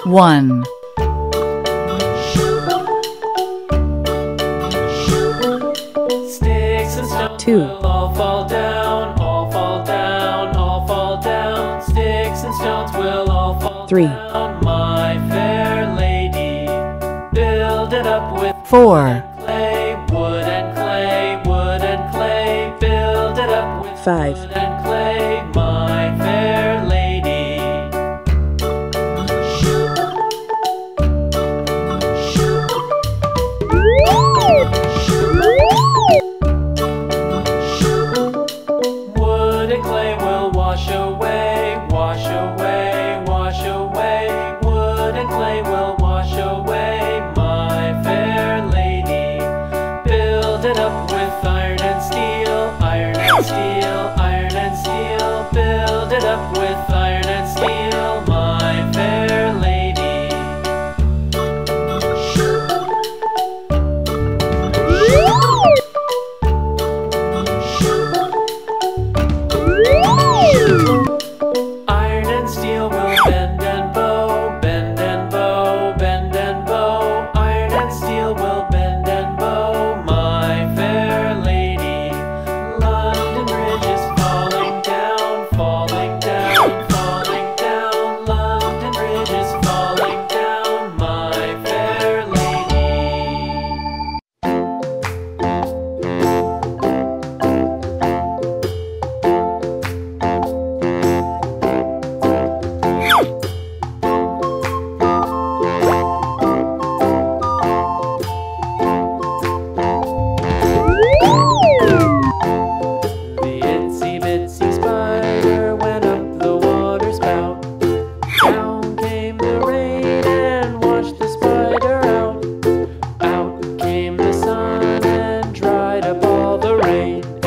1, Sticks and stones 2, will all fall down, all fall down, all fall down. Sticks and stones will all fall 3, down. My fair lady, build it up with 4, clay, wood and clay, wood and clay. Build it up with 5, wood and clay, my fair lady. Wood and clay will wash away, wash away, wash away. Wood and clay will wash away, my fair lady. Build it up with iron and steel, iron and steel, iron and steel. Build it up with iron and steel, my fair lady. Iron and steel will bend and bow, bend and bow, bend and bow. Iron and steel will bend and bow, my fair lady. London Bridge is falling down, falling down, falling down. London Bridge is falling down, my fair lady. The itsy bitsy spider went up the water spout. Down came the rain and washed the spider out. Out came the sun and dried up all the rain.